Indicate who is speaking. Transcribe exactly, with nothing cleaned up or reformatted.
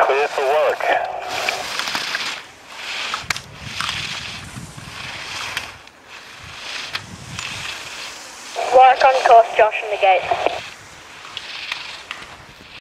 Speaker 1: Clear for work.
Speaker 2: Work on course, Josh, from the gate.